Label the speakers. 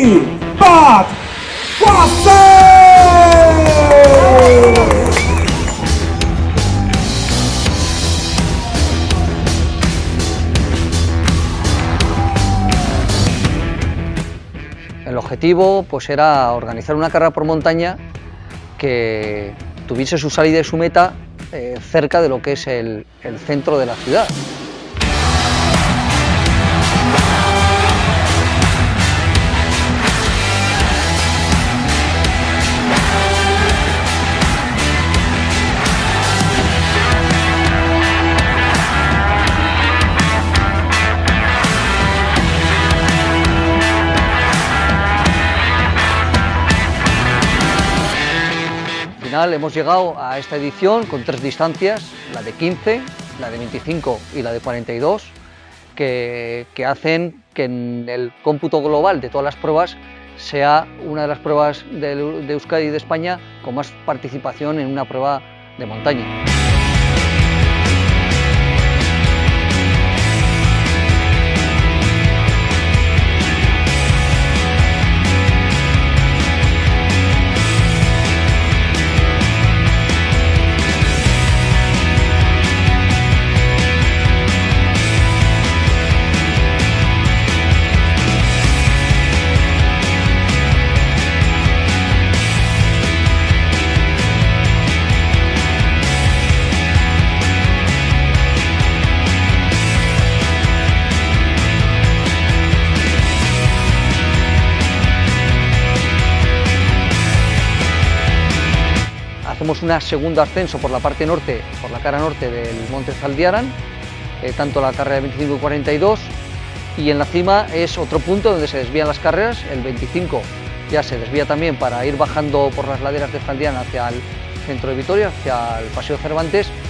Speaker 1: 3, 4, 4!
Speaker 2: El objetivo pues era organizar una carrera por montaña que tuviese su salida y su meta cerca de lo que es el centro de la ciudad. Al final hemos llegado a esta edición con 3 distancias, la de 15, la de 25 y la de 42, que hacen que en el cómputo global de todas las pruebas sea una de las pruebas de Euskadi y de España con más participación en una prueba de montaña. Hacemos un segundo ascenso por la parte norte, por la cara norte del Monte Zaldiaran, tanto la carrera de 25 y 42, y en la cima es otro punto donde se desvían las carreras. El 25 ya se desvía también para ir bajando por las laderas de Zaldiaran hacia el centro de Vitoria, hacia el Paseo Cervantes,